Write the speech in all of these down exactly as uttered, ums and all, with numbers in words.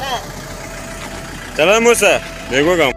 चला मुझसे देखो काम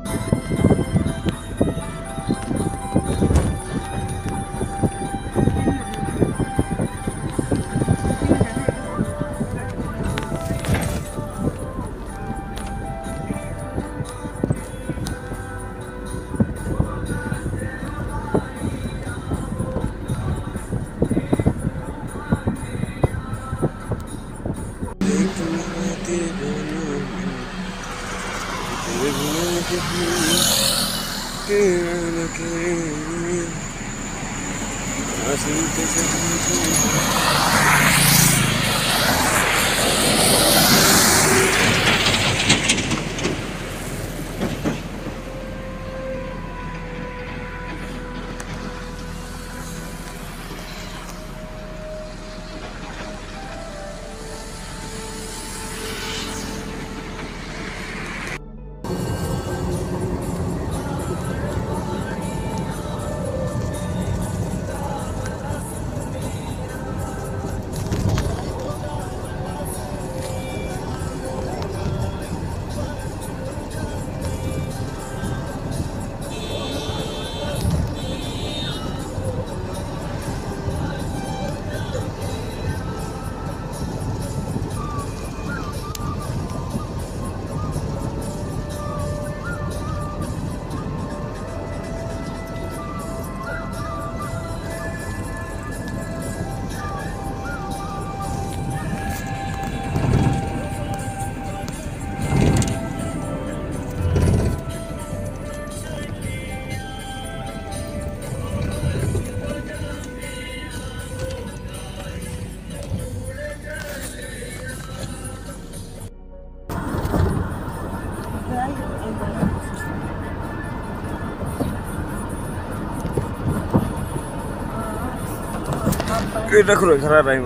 এটা করে খারাপ আইব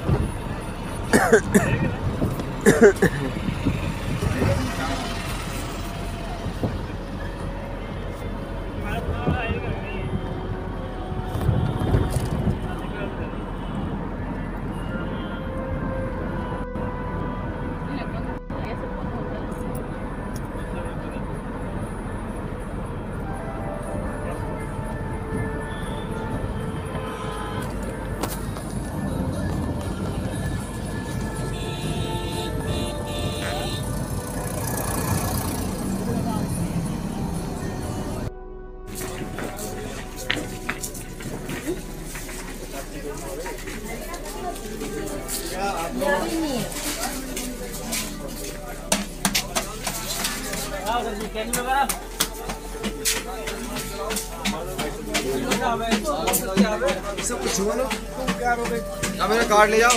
मेरा कार्ड ले जाओ।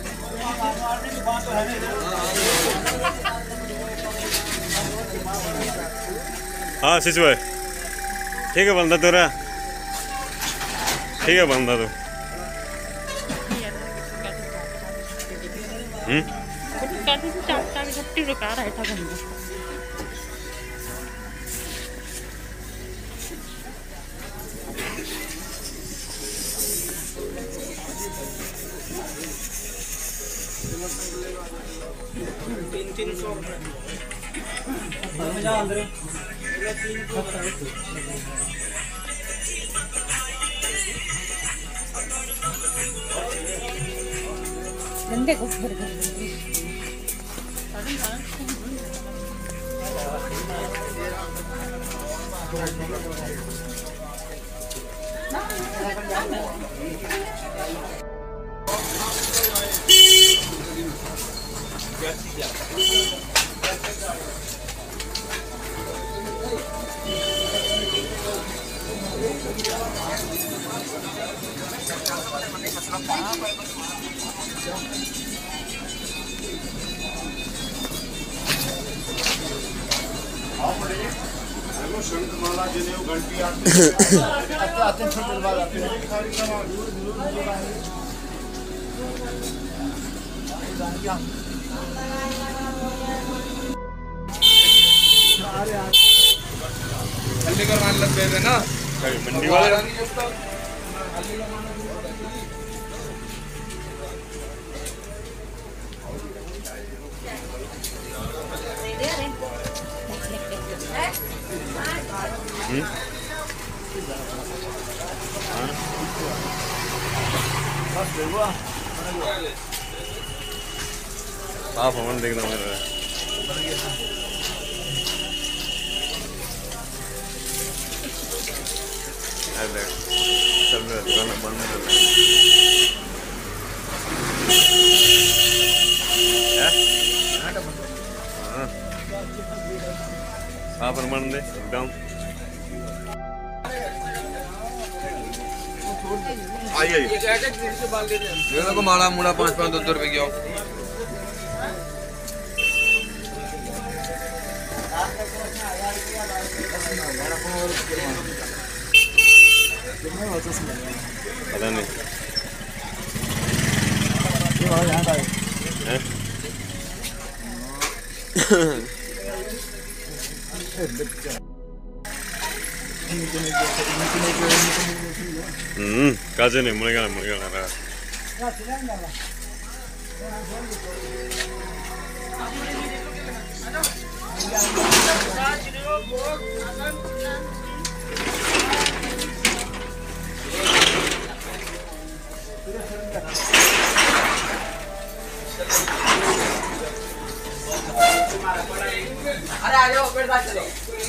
हाँ शिशु भाई ठीक है बंदा तेरा ठीक है बंदा तो हम्म तीन तीन सौ गंदे को भर भर शंखमाला जनेऊ घंटी आते आते हैं फिर बाद आते हैं हल्ली का मान लग गए ना मंडी वाले हम्म साफ हवन देखना मेरा चल रहा दुकान बंद है हाँ प्रमाण दे एकदम आइए ये लोग माला मुड़ा पाँच पाँच दो दो रुपए की पता नहीं हम्म काजे नहीं मुड़ेगा ना मुड़ेगा ना अरे आ जाओ फिर साथ चलो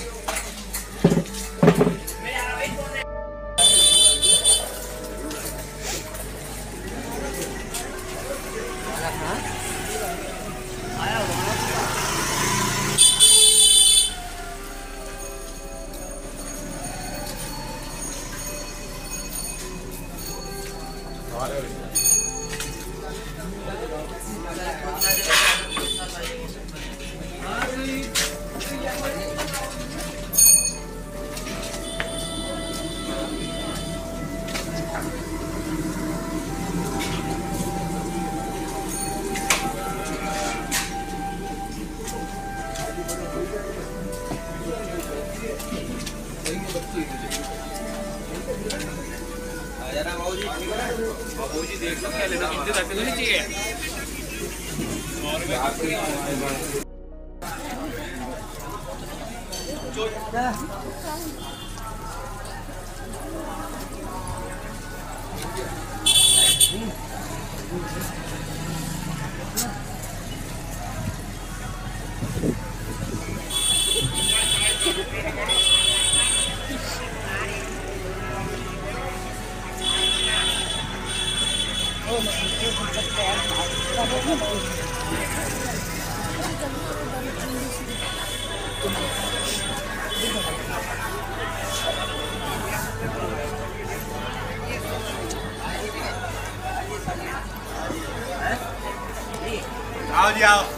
बाबूजी देख लो क्या लेना कितने तक नहीं चाहिए आओ जी आओ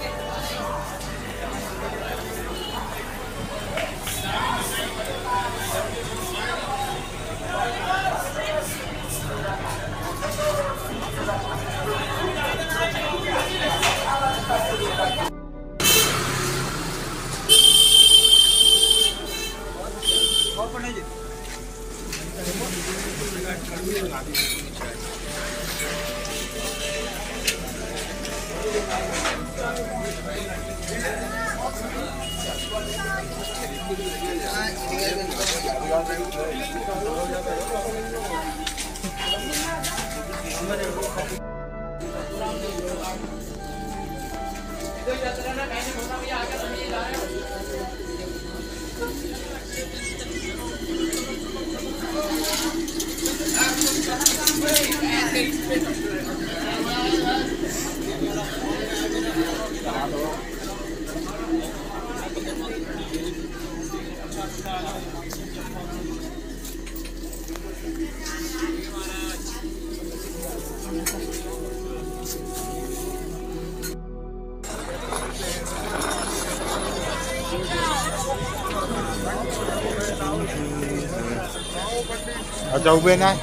अच्छा उबे ना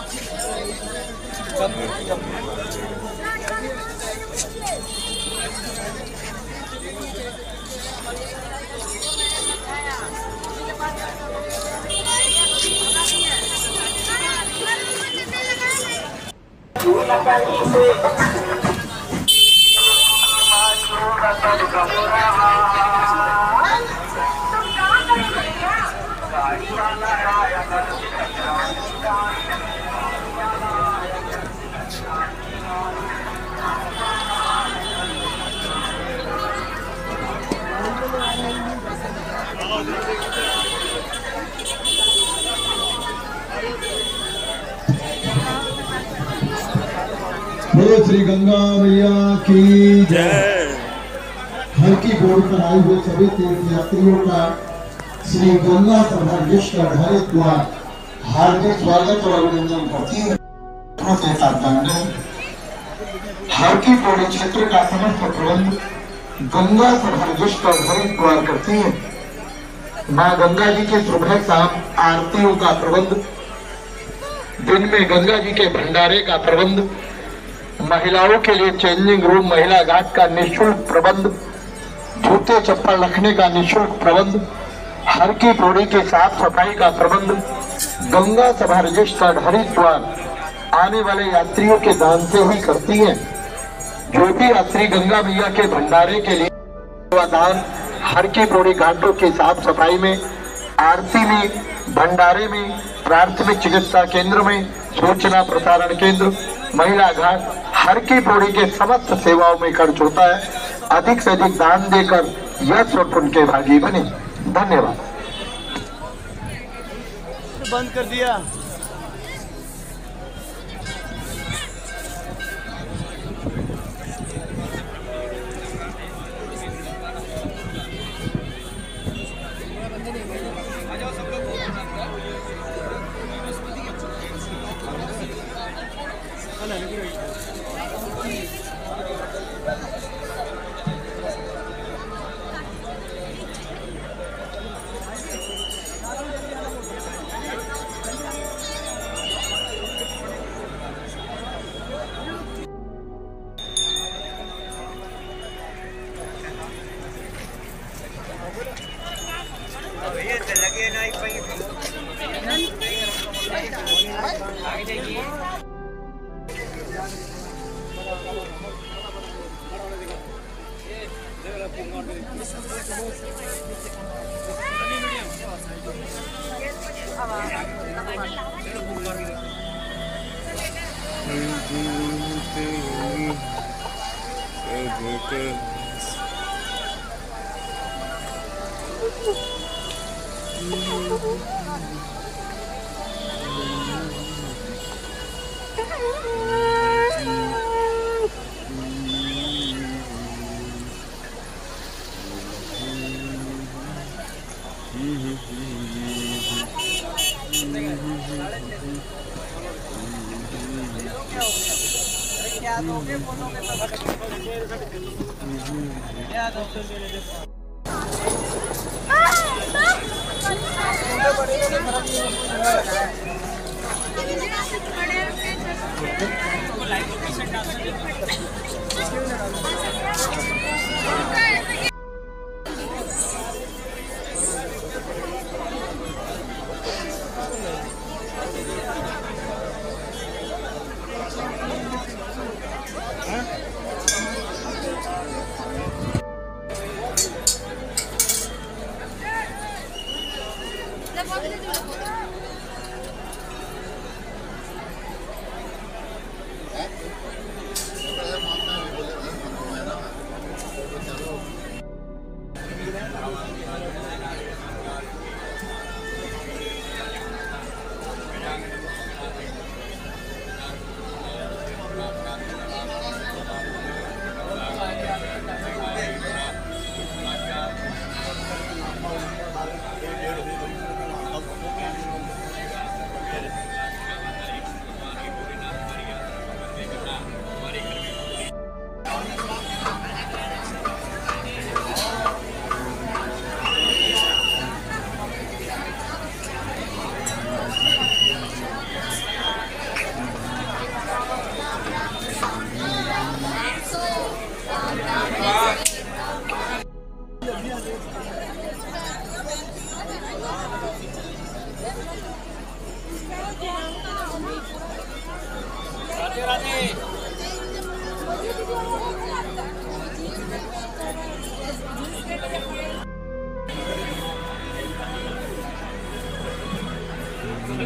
बोलो श्री गंगा मैया की जय। हर की बोर्ड पर आए हुए सभी तीर्थ यात्रियों का श्री गंगा सभा विश्व आधारित द्वार हार्दिक स्वागत और अभिनंदन करती है। हर की पौड़ी क्षेत्र का समस्त प्रबंध गंगा सभा विश्व आधारित द्वार करती है। माँ गंगा जी के सुबह शाम आरतियों का प्रबंध, दिन में गंगा जी के भंडारे का प्रबंध, महिलाओं के लिए चेंजिंग रूम, महिला घाट का निःशुल्क प्रबंध, जूते चप्पल रखने का निःशुल्क प्रबंध, हर की पौड़ी के साफ सफाई का प्रबंध गंगा सभा रजिस्टर्ड हरिद्वार आने वाले यात्रियों के दान से ही करती है। जो भी यात्री गंगा मैया के भंडारे के लिए दान हर की पौड़ी घाटों की साफ सफाई में, आरती में, भंडारे में, प्राथमिक चिकित्सा केंद्र में, सूचना प्रसारण केंद्र, महिला घाट, हर की पौड़ी के समस्त सेवाओं में खर्च होता है। अधिक से अधिक दान देकर यश और पुण्य के भागी बने। धन्यवाद। बंद कर दिया।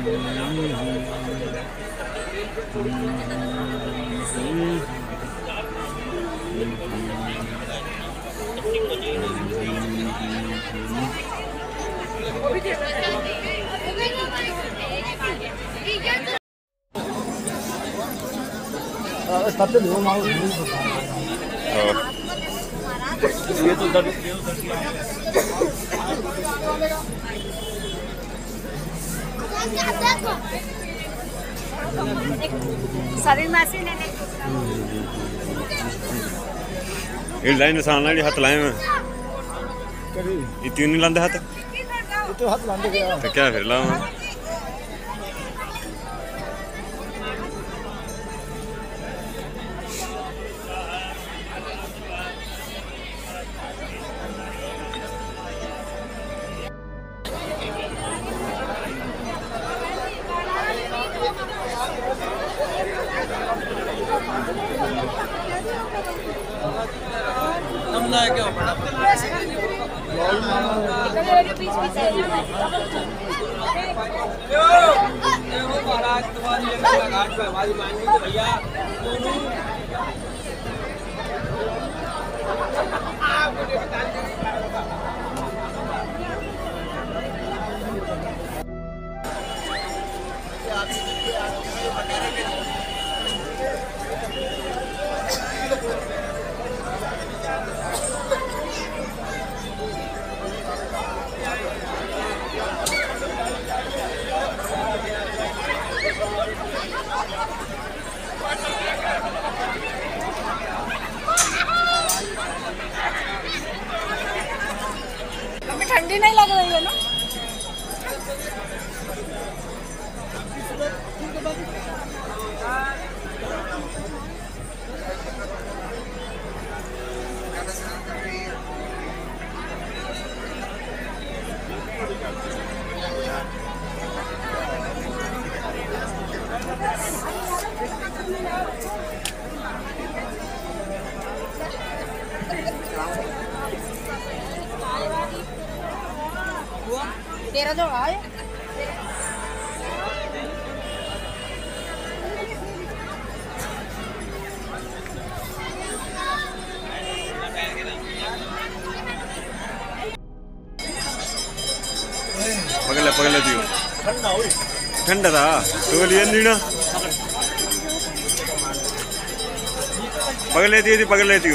ये तो दर्द शरीर में से ने ये लाइन निशान वाली हाथ लाए मैं ये तीन नहीं लांदे हाथ तो हाथ लांदे गया तो क्या फिर लाऊं क्या बड़ा बीच बीच से देखो महाराज तुम्हारी घाट पे हमारी मांगी तो भैया ठंडी नहीं लग रही है ना तेरा जो आए पगले पगले दियो ठंडा था तो लिए नीना पगले दिए थी पगले दियो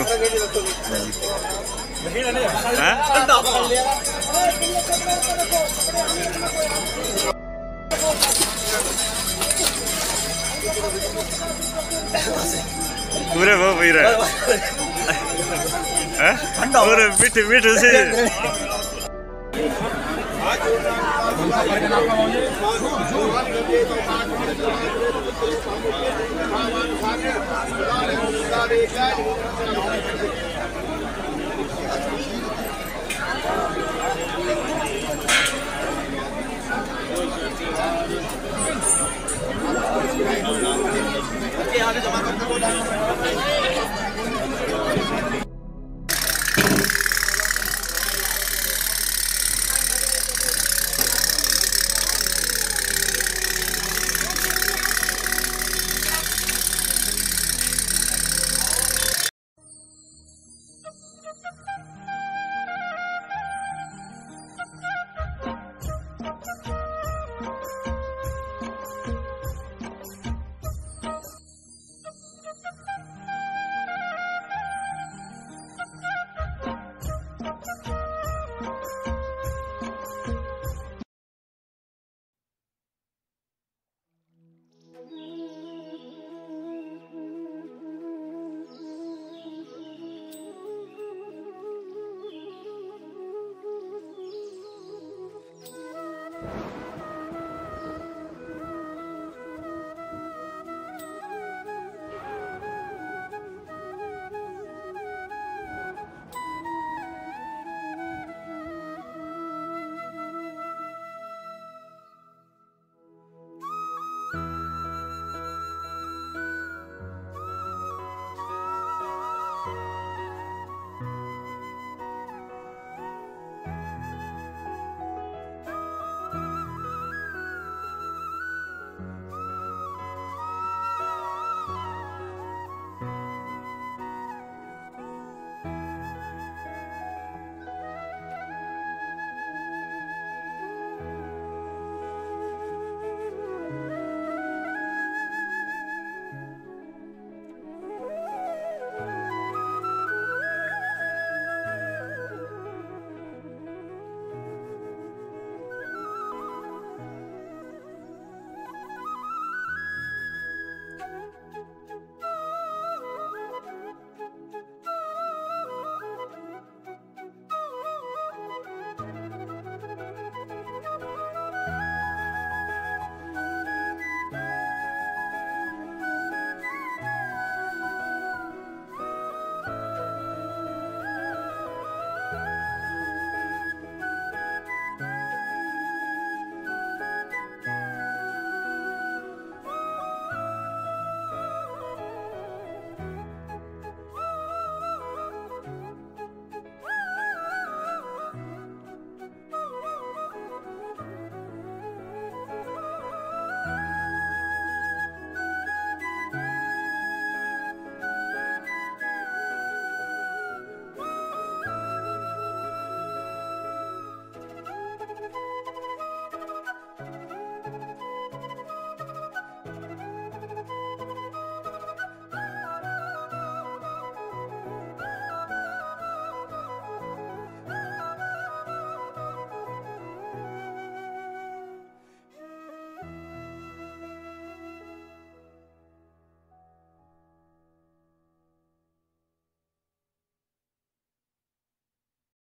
पूरे वो पी रहे पूरे मीठे मीठे से यहाँ से जमा करके